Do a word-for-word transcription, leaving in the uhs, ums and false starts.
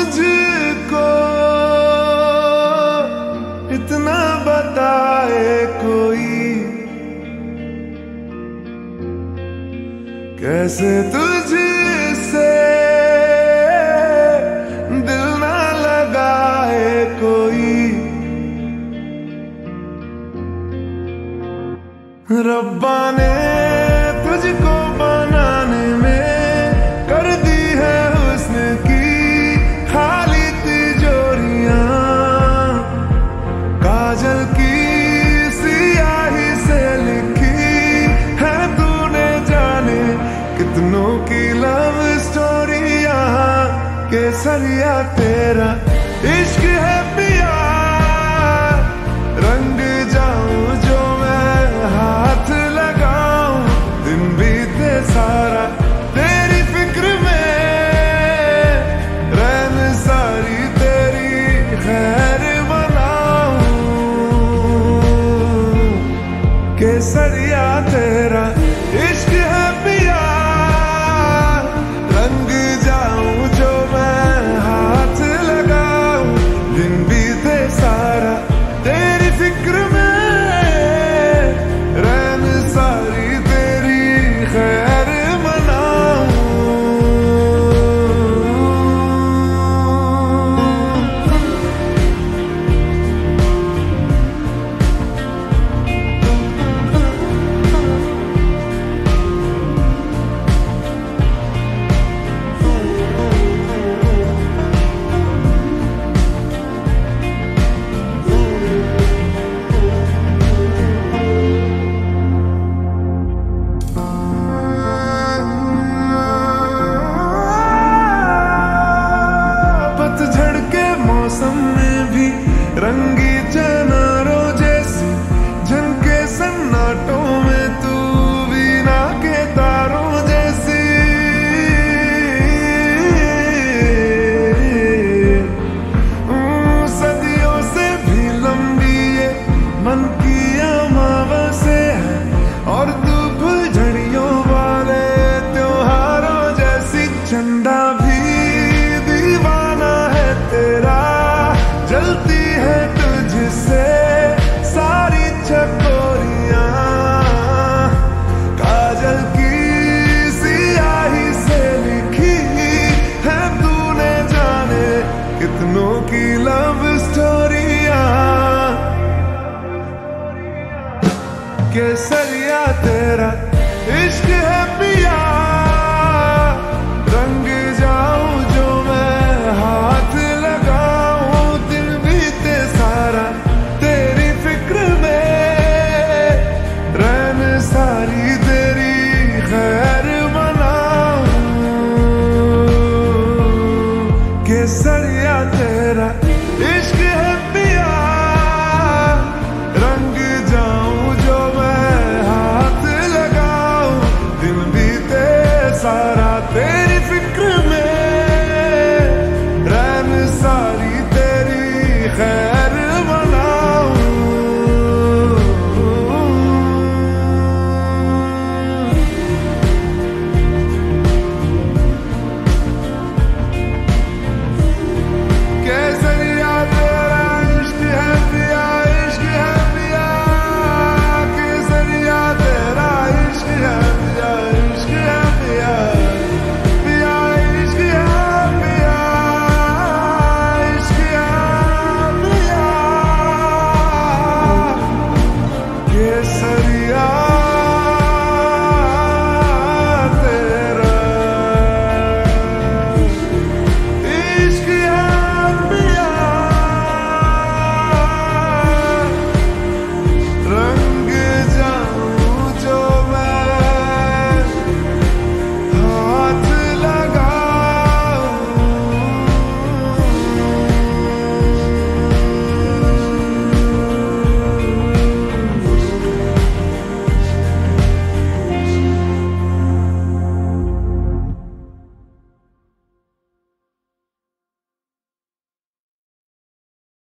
मुझको इतना बताए कोई, कैसे तुझसे दिल ना लगाए कोई। रब्बा ने तुझको बनाने में कर दी है हुस्न की खाली तिजोरियां, काजल की सियाही से लिखी है तूने जाने कितनों की लव स्टोरियां। केसरिया तेरा इश्क है पिया, रंग जाऊं जो मैं हाथ लगाऊं, दिन बीते सारा तेरी फिक्र में, रैन सारी तेरी खैर मनाऊं। केसरिया तेरा इश्क है पिया, रंग जाऊं जो मैं हाथ लगाऊं, दिन बीते सारा तेरी फिक्र में, रैन सारी तेरी खैर मनाऊं। पतझड़ के मौसम में भी रंगी चनारों जैसी झनके सन्नाटों में तू वीणा के तारों जैसी। सदियों से भी लंबी ये मन की अमावस्या है, और तू फुलझड़ियों वाले त्योहारों जैसी। चंदा भी दीवाना है तेरा, जलती है तुझसे सारी चकोरियां, काजल की सियाही से लिखी है तूने जाने कितनों की लव स्टोरियां। केसरिया तेरा